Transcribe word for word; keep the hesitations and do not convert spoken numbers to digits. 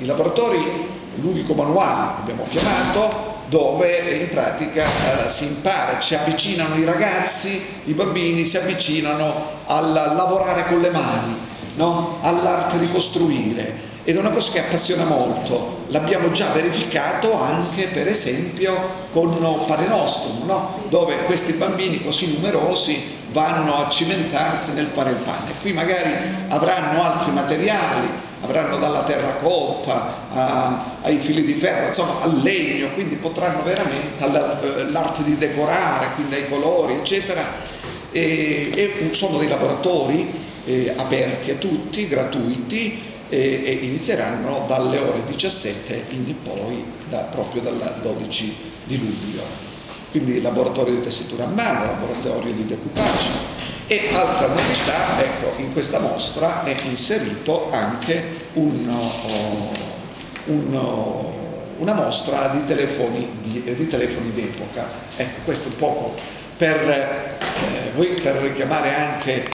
i laboratori ludico-manuali, abbiamo chiamato, dove in pratica eh, si impara, si avvicinano i ragazzi, i bambini si avvicinano al lavorare con le mani, no? All'arte di costruire, ed è una cosa che appassiona molto. L'abbiamo già verificato anche per esempio con Padre Nostrum, no? Dove questi bambini così numerosi vanno a cimentarsi nel fare il pane. Qui magari avranno altri materiali, avranno dalla terracotta a, ai fili di ferro, insomma al legno, quindi potranno veramente all'arte di decorare, quindi ai colori eccetera, e, e sono dei laboratori eh, aperti a tutti, gratuiti, e, e inizieranno dalle ore diciassette in poi, da, proprio dal dodici di luglio. Quindi laboratorio di tessitura a mano, laboratorio di decoupage. E altra novità, ecco, in questa mostra è inserito anche un, uh, un, uh, una mostra di telefoni di, di telefoni d'epoca. Ecco, questo un poco per, eh, per richiamare anche